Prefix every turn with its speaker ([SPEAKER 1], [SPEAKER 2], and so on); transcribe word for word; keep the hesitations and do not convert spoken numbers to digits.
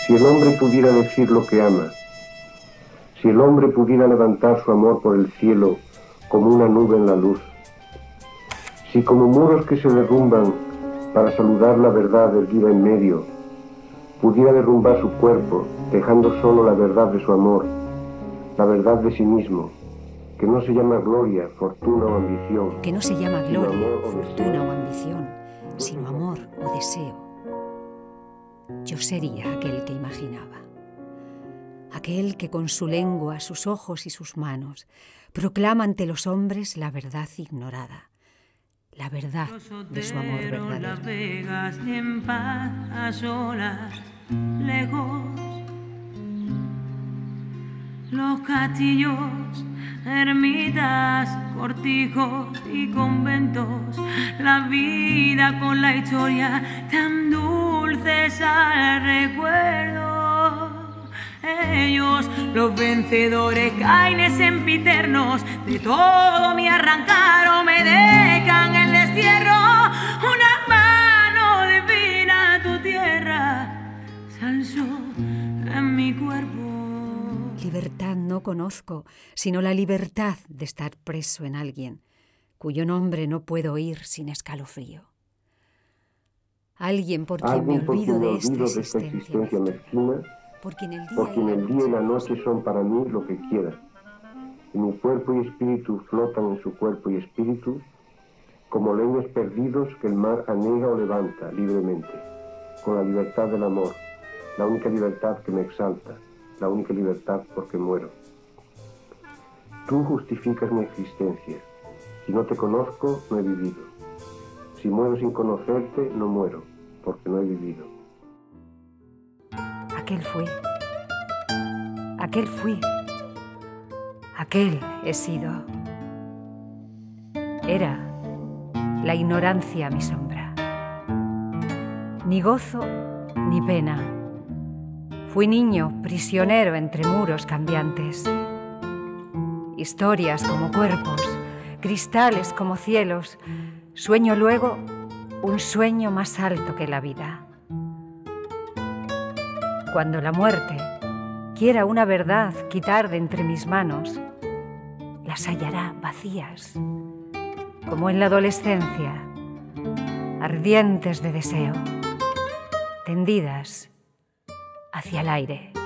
[SPEAKER 1] Si el hombre pudiera decir lo que ama, si el hombre pudiera levantar su amor por el cielo como una nube en la luz, si como muros que se derrumban para saludar la verdad erguida en medio, pudiera derrumbar su cuerpo, dejando solo la verdad de su amor, la verdad de sí mismo, que no se llama gloria, fortuna o ambición.
[SPEAKER 2] Que no se llama gloria, fortuna o ambición, sino amor o deseo. Yo sería aquel que imaginaba. Aquel que con su lengua, sus ojos y sus manos proclama ante los hombres la verdad ignorada, la verdad de su amor verdadero.
[SPEAKER 3] Las Vegas en paz, a solas, lejos. Los castillos, ermitas, cortijos y conventos, la vida con la historia tan dulces al recuerdo. Ellos, los vencedores, caines sempiternos, de todo me arrancaron, me dejan el destierro. Una mano divina, tu tierra, se alzó en mi cuerpo.
[SPEAKER 2] Libertad no conozco, sino la libertad de estar preso en alguien, cuyo nombre no puedo oír sin escalofrío. Alguien por quien me olvido de esta existencia mezquina, por quien el día,
[SPEAKER 1] porque en el día y la noche son para mí lo que quiera. Y mi cuerpo y espíritu flotan en su cuerpo y espíritu, como leños perdidos que el mar anega o levanta libremente, con la libertad del amor, la única libertad que me exalta, la única libertad porque muero. Tú justificas mi existencia. Si no te conozco, no he vivido. Si muero sin conocerte, no muero, porque no he vivido.
[SPEAKER 2] Aquel fui. Aquel fui. Aquel he sido. Era la ignorancia mi sombra. Ni gozo ni pena. Fui niño, prisionero entre muros cambiantes. Historias como cuerpos, cristales como cielos. Sueño luego un sueño más alto que la vida. Cuando la muerte quiera una verdad quitar de entre mis manos, las hallará vacías, como en la adolescencia, ardientes de deseo, tendidas hacia el aire.